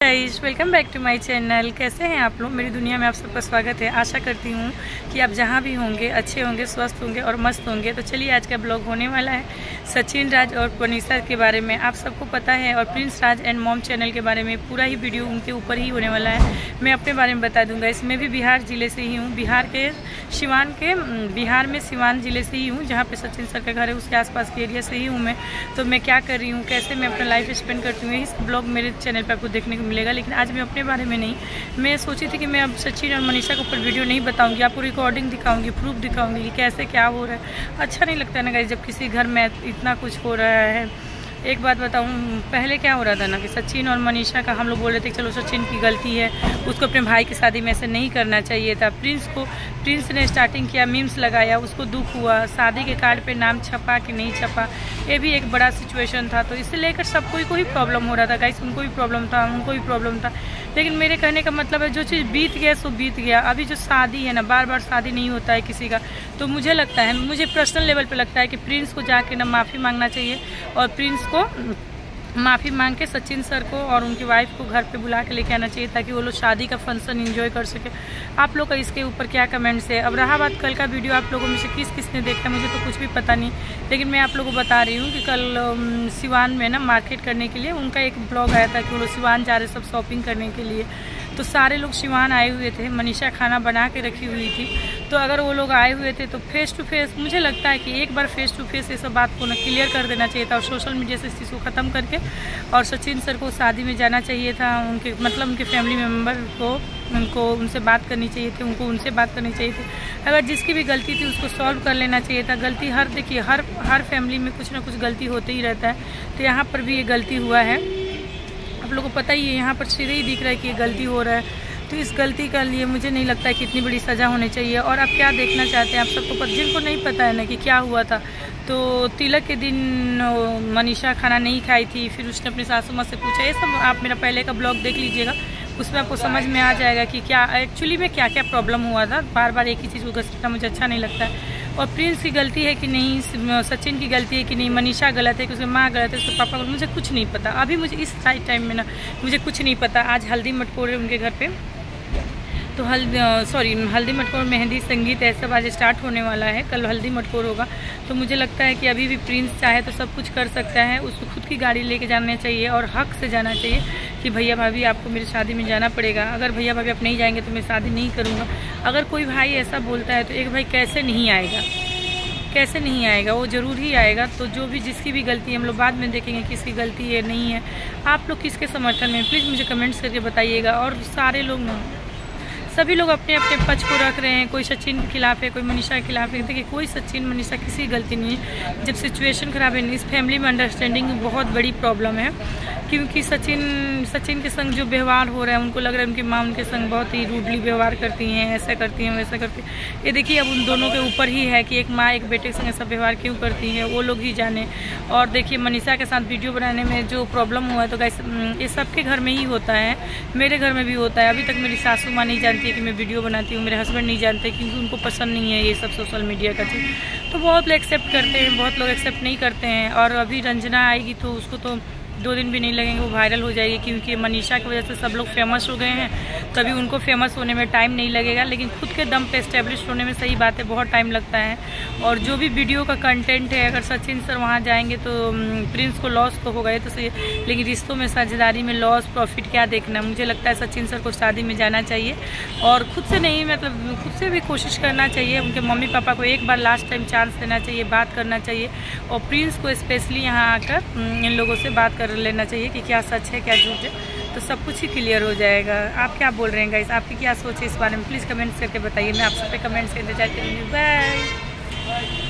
Guys, welcome back to my channel. कैसे हैं आप लोग? मेरी दुनिया में आप सबका स्वागत है। आशा करती हूँ कि आप जहाँ भी होंगे अच्छे होंगे, स्वस्थ होंगे और मस्त होंगे। तो चलिए, आज का ब्लॉग होने वाला है सचिन राज और मनीषा के बारे में। आप सबको पता है, और Prince Raj and mom channel के बारे में पूरा ही वीडियो उनके ऊपर ही होने वाला है। मैं अपने बारे में बता दूँगा। इसमें भी बिहार ज़िले से ही हूँ, बिहार में सिवान ज़िले से ही हूँ, जहाँ पर सचिन सर का घर है। उसके आसपास के एरिया से ही हूँ मैं। तो मैं क्या कर रही हूँ, कैसे मैं अपना लाइफ स्पेंड करती हूँ, इस ब्लॉग मेरे चैनल पर आपको देखने को मिलेगा। लेकिन आज मैं अपने बारे में नहीं, मैं सोची थी कि मैं अब सचिन और मनीषा के ऊपर वीडियो नहीं बताऊंगी, आपको रिकॉर्डिंग दिखाऊंगी, प्रूफ दिखाऊंगी कि कैसे क्या हो रहा है। अच्छा नहीं लगता है ना गाइस, जब किसी घर में इतना कुछ हो रहा है। एक बात बताऊं, पहले क्या हो रहा था ना कि सचिन और मनीषा का हम लोग बोल रहे थे चलो सचिन की गलती है, उसको अपने भाई की शादी में ऐसे नहीं करना चाहिए था। प्रिंस ने स्टार्टिंग किया, मीम्स लगाया, उसको दुख हुआ, शादी के कार्ड पे नाम छपा कि नहीं छपा, ये भी एक बड़ा सिचुएशन था। तो इससे लेकर सबको ही प्रॉब्लम हो रहा था गाइस, उनको भी प्रॉब्लम था, उनको भी प्रॉब्लम था। लेकिन मेरे कहने का मतलब है, जो चीज़ बीत गया सो बीत गया। अभी जो शादी है ना, बार बार शादी नहीं होता है किसी का। तो मुझे लगता है, मुझे पर्सनल लेवल पे लगता है कि प्रिंस को जाके ना माफ़ी मांगना चाहिए, और प्रिंस को माफ़ी मांग के सचिन सर को और उनकी वाइफ को घर पे बुला के लेके आना चाहिए, ताकि वो लोग शादी का फंक्शन एंजॉय कर सके। आप लोग का इसके ऊपर क्या कमेंट्स है? अब रहा बात कल का वीडियो, आप लोगों में से किस किस ने देखा, मुझे तो कुछ भी पता नहीं। लेकिन मैं आप लोगों को बता रही हूँ कि कल सिवान में ना मार्केट करने के लिए उनका एक ब्लॉग आया था कि वो लोग सिवान जा रहे सब शॉपिंग करने के लिए। तो सारे लोग सिवान आए हुए थे, मनीषा खाना बना के रखी हुई थी। तो अगर वो लोग आए हुए थे तो फेस टू फेस, मुझे लगता है कि एक बार फेस टू फेस ये सब बात को ना क्लियर कर देना चाहिए था, और सोशल मीडिया से इस चीज़ को ख़त्म करके, और सचिन सर को शादी में जाना चाहिए था। उनके मतलब उनके फैमिली मेम्बर को उनसे बात करनी चाहिए थी, उनको उनसे बात करनी चाहिए थी। अगर जिसकी भी गलती थी उसको सॉल्व कर लेना चाहिए था। गलती देखिए हर फैमिली में कुछ ना कुछ गलती होते ही रहता है। तो यहाँ पर भी ये गलती हुआ है, आप लोगों को पता ही है, यहाँ पर सीधे ही दिख रहा है कि ये गलती हो रहा है। तो इस गलती के लिए मुझे नहीं लगता है कि इतनी बड़ी सज़ा होनी चाहिए। और आप क्या देखना चाहते हैं, आप सबको जिनको नहीं पता है ना कि क्या हुआ था, तो तिलक के दिन मनीषा खाना नहीं खाई थी, फिर उसने अपनी सासू माँ से पूछा। ये सब आप मेरा पहले का ब्लॉग देख लीजिएगा, उसमें आपको समझ में आ जाएगा कि क्या एक्चुअली में क्या क्या प्रॉब्लम हुआ था। बार बार एक ही चीज़ को घसीटना मुझे अच्छा नहीं लगता है। और प्रिंस की गलती है कि नहीं, सचिन की गलती है कि नहीं, मनीषा गलत है कि उसकी माँ गलत है, उसके पापा गलत, मुझे कुछ नहीं पता। अभी मुझे इस टाइम में ना मुझे कुछ नहीं पता। आज हल्दी मटकोर है उनके घर पे, तो हल्दी मटकोर, मेहंदी, संगीत ऐसा आज स्टार्ट होने वाला है। कल हल्दी मटकोर होगा। तो मुझे लगता है कि अभी भी प्रिंस चाहे तो सब कुछ कर सकता है। उसको खुद की गाड़ी लेके जाना चाहिए और हक से जाना चाहिए कि भैया भाभी आपको मेरी शादी में जाना पड़ेगा। अगर भैया भाभी आप नहीं जाएंगे तो मैं शादी नहीं करूँगा। अगर कोई भाई ऐसा बोलता है तो एक भाई कैसे नहीं आएगा, कैसे नहीं आएगा, वो ज़रूर ही आएगा। तो जो भी जिसकी भी गलती है, हम लोग बाद में देखेंगे किसकी गलती है नहीं है। आप लोग किसके समर्थन में, प्लीज़ मुझे कमेंट्स करके बताइएगा। और सारे लोग ना, सभी लोग अपने अपने पक्ष को रख रहे हैं। कोई सचिन के खिलाफ है, कोई मनीषा के खिलाफ है। देखिए, कोई सचिन मनीषा किसी की गलती नहीं है। जब सिचुएशन ख़राब है, इस फैमिली में अंडरस्टैंडिंग बहुत बड़ी प्रॉब्लम है। क्योंकि सचिन के संग जो व्यवहार हो रहा है, उनको लग रहा है उनकी माँ उनके संग बहुत ही रूडली व्यवहार करती हैं, ऐसा करती हैं, वैसा करती हैं। ये देखिए, अब उन दोनों के ऊपर ही है कि एक माँ एक बेटे के संग ऐसा व्यवहार क्यों करती है, वो लोग ही जाने। और देखिए, मनीषा के साथ वीडियो बनाने में जो प्रॉब्लम हुआ है, तो गाइस ये सबके घर में ही होता है, मेरे घर में भी होता है। अभी तक मेरी सासू माँ नहीं जानती है कि मैं वीडियो बनाती हूँ, मेरे हस्बैंड नहीं जानते, क्योंकि उनको पसंद नहीं है ये सब सोशल मीडिया का चीज़। तो बहुत लोग एक्सेप्ट करते हैं, बहुत लोग एक्सेप्ट नहीं करते हैं। और अभी रंजना आएगी तो उसको तो 2 दिन भी नहीं लगेंगे, वो वायरल हो जाएगी। क्योंकि मनीषा की वजह से सब लोग फेमस हो गए हैं, तभी उनको फेमस होने में टाइम नहीं लगेगा। लेकिन खुद के दम पे एस्टेब्लिश होने में, सही बात है, बहुत टाइम लगता है। और जो भी वीडियो का कंटेंट है, अगर सचिन सर वहाँ जाएंगे तो प्रिंस को लॉस तो होगा, ये तो सही। लेकिन रिश्तों में, साझेदारी में लॉस प्रॉफिट क्या देखना। मुझे लगता है सचिन सर को शादी में जाना चाहिए, और खुद से नहीं, मतलब खुद से भी कोशिश करना चाहिए। उनके मम्मी पापा को एक बार लास्ट टाइम चांस देना चाहिए, बात करना चाहिए। और प्रिंस को स्पेशली यहाँ आकर इन लोगों से बात कर लेना चाहिए कि क्या सच है क्या झूठ है, तो सब कुछ ही क्लियर हो जाएगा। आप क्या बोल रहे हैं गाइस, आपकी क्या सोच है इस बारे में? प्लीज़ कमेंट्स करके बताइए। मैं आप सब पे कमेंट्स से इंतजार करूँगी। बाय।